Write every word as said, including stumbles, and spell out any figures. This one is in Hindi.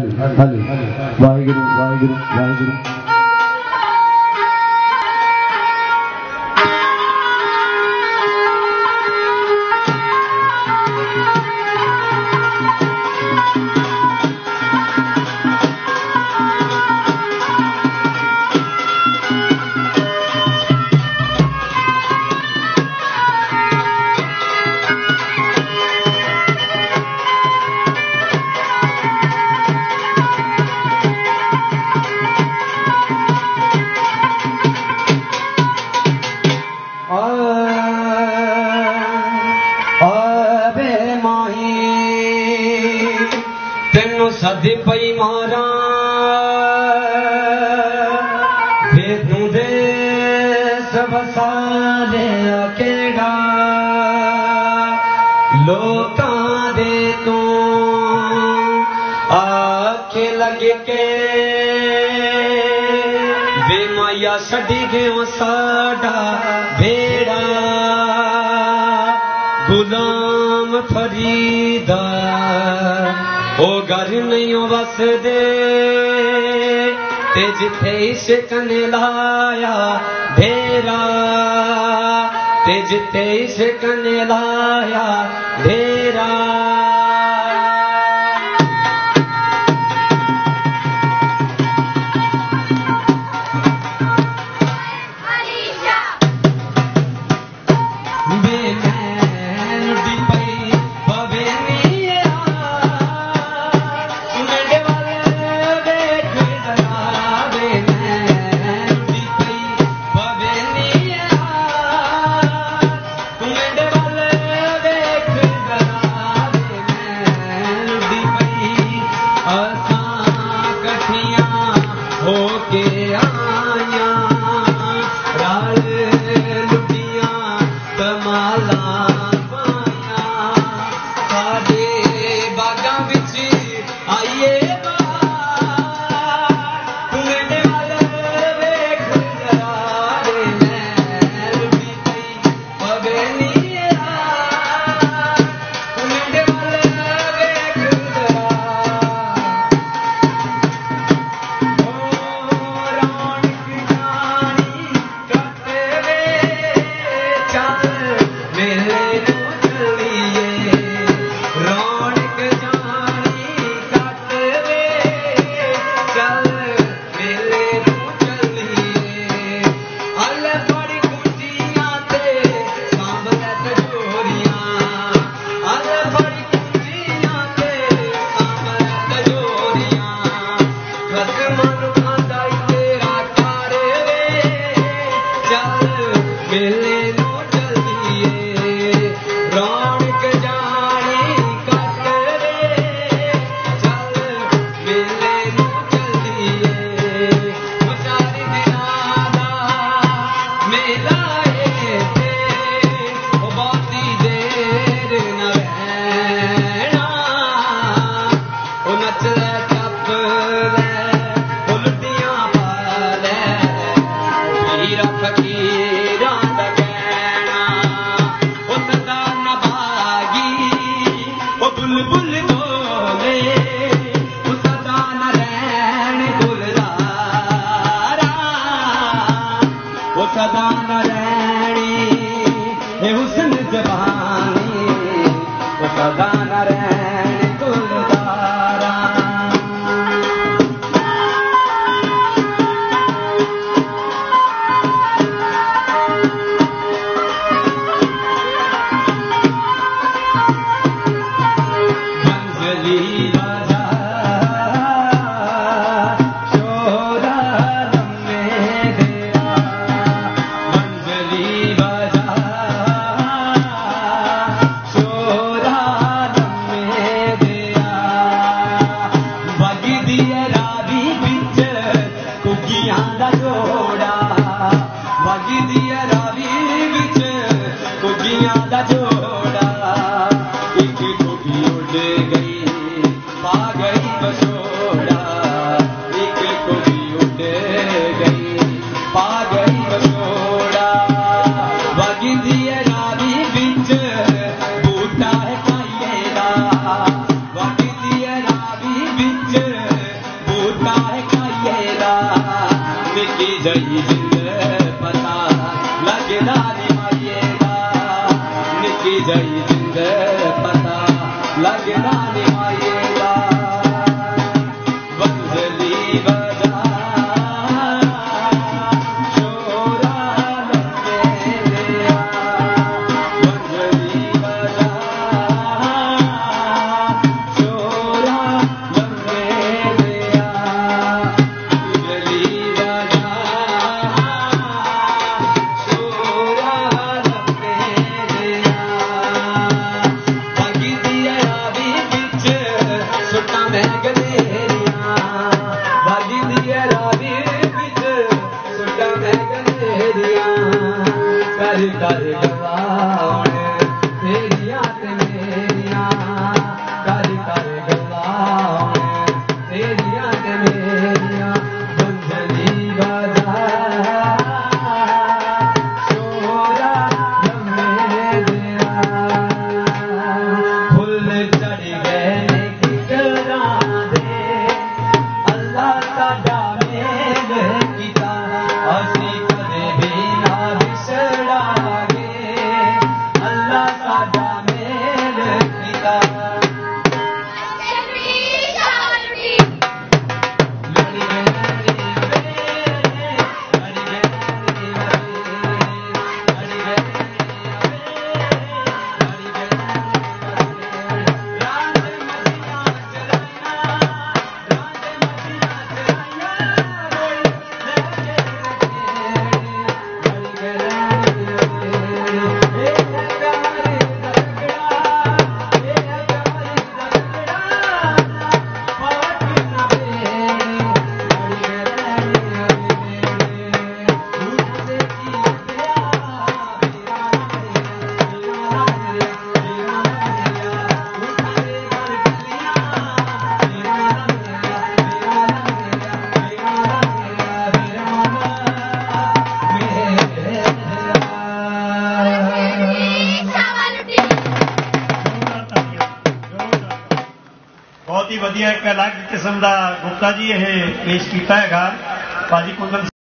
वाहिगुरु वाहिगुरु वाहिगुरु। सदी पई मारा भेदू दे सब सारे अकेड़ा लोकां दे तू आके लग के बेमाया छड़ी गयो साडा बेड़ा गुलाम फरीदा ओ घर नहीं बस दे ते जिथे इश्क ने लाया ढेरा ते जिथे इश्क ने लाया ढेरा निकी जई जिंद पता लगदा नी माये दा निकी जई जिंद पता लगदा नी माये दा बंजली बजा शोरा लगे दिया बंजली बजा शोरा लगे दिया बंजली बजा शोरा लगे दिया बागी दिया रावी बिच सुटा मैं गलेरिया बागी दिया रावी बिच सुटा मैं गलेरिया कर कर गवाण तेरिया ते मेरिया कर कर गवाण तेरिया ते मेरिया बंजली बजा शोरा लम्हे दिया फुल चढ़ गए ने किकरां दे अल्लाह साडा मेल कीता असीं कदे भी ना विसरांगे अल्लाह साडा मेल कीता लड़ी गए लड़ी गए लड़ी बहुत ही वधिया एक अलग किस्म का गुप्ता जी ये पेश किया है भाजी कुंदन